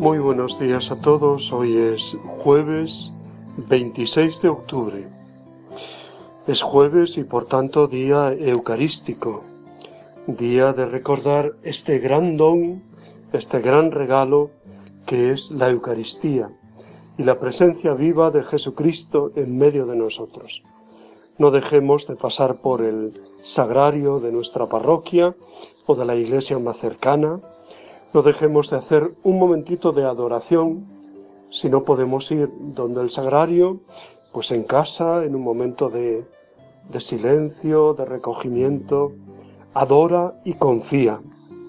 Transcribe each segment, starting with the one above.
Muy buenos días a todos. Hoy es jueves 26 de octubre. Es jueves y por tanto día eucarístico, día de recordar este gran don, este gran regalo que es la Eucaristía y la presencia viva de Jesucristo en medio de nosotros. No dejemos de pasar por el sagrario de nuestra parroquia o de la iglesia más cercana. No dejemos de hacer un momentito de adoración. Si no podemos ir donde el sagrario, pues en casa, en un momento de silencio, de recogimiento, adora y confía.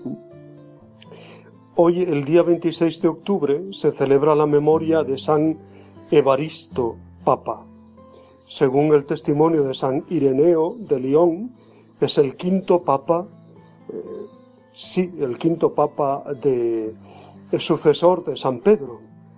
Hoy, el día 26 de octubre, se celebra la memoria de San Evaristo, Papa. Según el testimonio de San Ireneo de León, es el quinto Papa, el sucesor de San Pedro.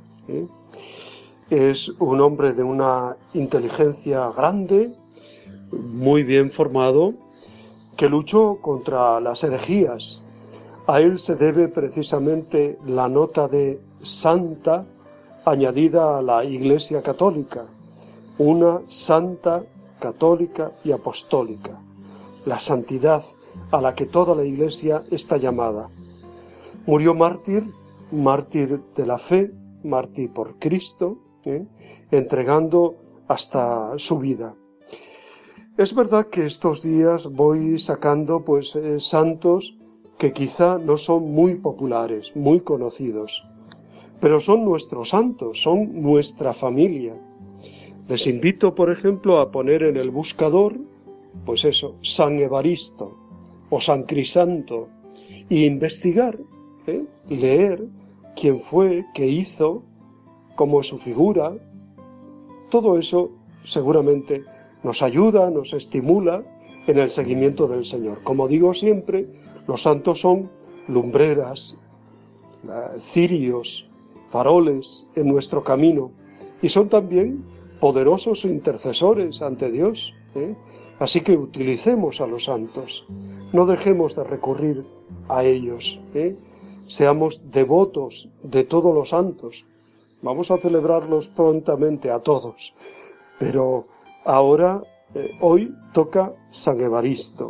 Es un hombre de una inteligencia grande, muy bien formado, que luchó contra las herejías. A él se debe precisamente la nota de santa añadida a la Iglesia Católica, una santa católica y apostólica, la santidad a la que toda la Iglesia está llamada. Murió mártir de la fe, mártir por Cristo, entregando hasta su vida. Es verdad que estos días voy sacando santos que quizá no son muy populares, muy conocidos, pero son nuestros santos, son nuestra familia. Les invito, por ejemplo, a poner en el buscador, San Evaristo o San Crisanto, e investigar, leer quién fue, qué hizo, cómo es su figura. Todo eso seguramente nos ayuda, nos estimula en el seguimiento del Señor. Como digo siempre, los santos son lumbreras, cirios, faroles en nuestro camino, y son también poderosos intercesores ante Dios. Así que utilicemos a los santos, no dejemos de recurrir a ellos, seamos devotos de todos los santos. Vamos a celebrarlos prontamente a todos, pero ahora, hoy toca San Evaristo.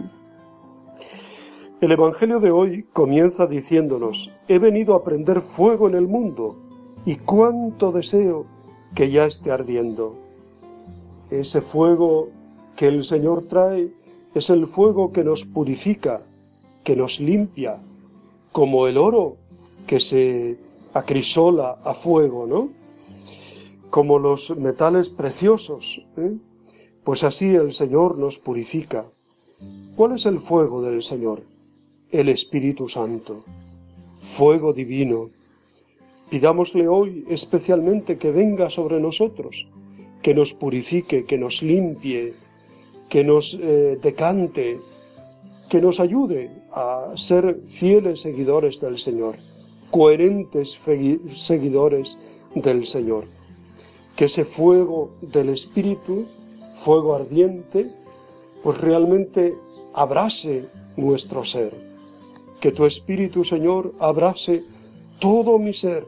El Evangelio de hoy comienza diciéndonos: he venido a prender fuego en el mundo, y cuánto deseo que ya esté ardiendo. Ese fuego que el Señor trae es el fuego que nos purifica, que nos limpia, como el oro que se acrisola a fuego, ¿no? Como los metales preciosos, Pues así el Señor nos purifica. ¿Cuál es el fuego del Señor? El Espíritu Santo, fuego divino. Pidámosle hoy especialmente que venga sobre nosotros, que nos purifique, que nos limpie, que nos decante, que nos ayude a ser fieles seguidores del Señor, coherentes seguidores del Señor. Que ese fuego del Espíritu, fuego ardiente, pues realmente abrase nuestro ser. Que tu Espíritu, Señor, abrase todo mi ser.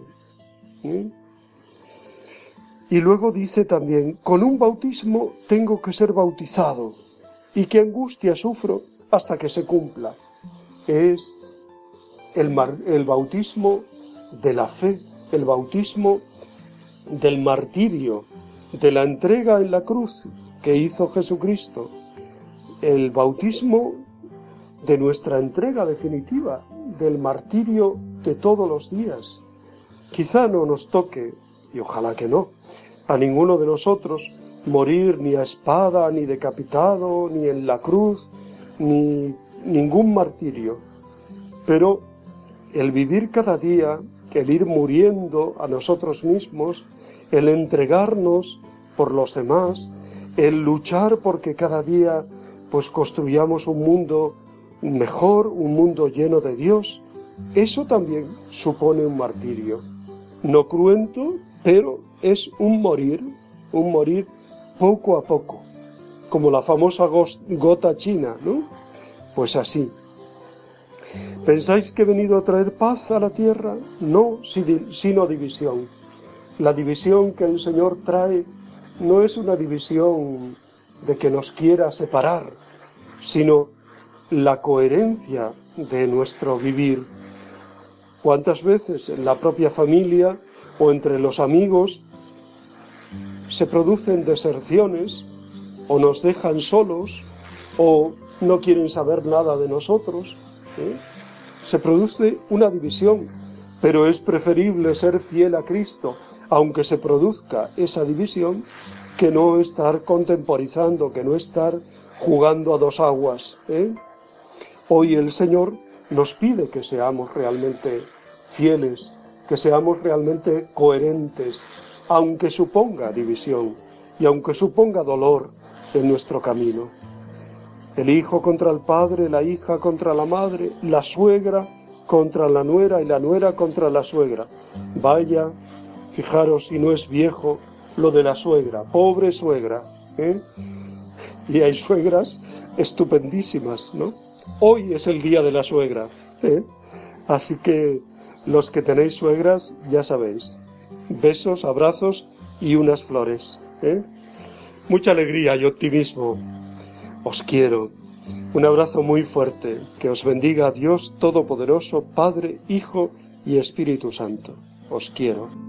Y luego dice también: con un bautismo tengo que ser bautizado, y qué angustia sufro hasta que se cumpla. Es el bautismo de la fe, el bautismo del martirio, de la entrega en la cruz que hizo Jesucristo, el bautismo de nuestra entrega definitiva, del martirio de todos los días. Quizá no nos toque, y ojalá que no, a ninguno de nosotros morir ni a espada, ni decapitado, ni en la cruz, ni ningún martirio. Pero el vivir cada día, el ir muriendo a nosotros mismos, el entregarnos por los demás, el luchar porque cada día construyamos un mundo mejor, un mundo lleno de Dios, eso también supone un martirio. No cruento, pero es un morir poco a poco, como la famosa gota china, ¿no? Pues así. ¿Pensáis que he venido a traer paz a la tierra? No, sino división. La división que el Señor trae no es una división de que nos quiera separar, sino la coherencia de nuestro vivir. ¿Cuántas veces en la propia familia o entre los amigos se producen deserciones o nos dejan solos o no quieren saber nada de nosotros? Se produce una división, pero es preferible ser fiel a Cristo, aunque se produzca esa división, que no estar contemporizando, que no estar jugando a dos aguas. Hoy el Señor nos pide que seamos realmente fieles, que seamos realmente coherentes, aunque suponga división y aunque suponga dolor en nuestro camino. El hijo contra el padre, la hija contra la madre, la suegra contra la nuera y la nuera contra la suegra. Vaya, fijaros si no es viejo lo de la suegra, pobre suegra, Y hay suegras estupendísimas, ¿no? Hoy es el día de la suegra, Así que los que tenéis suegras, ya sabéis, besos, abrazos y unas flores, Mucha alegría y optimismo. Os quiero. Un abrazo muy fuerte. Que os bendiga Dios Todopoderoso, Padre, Hijo y Espíritu Santo. Os quiero.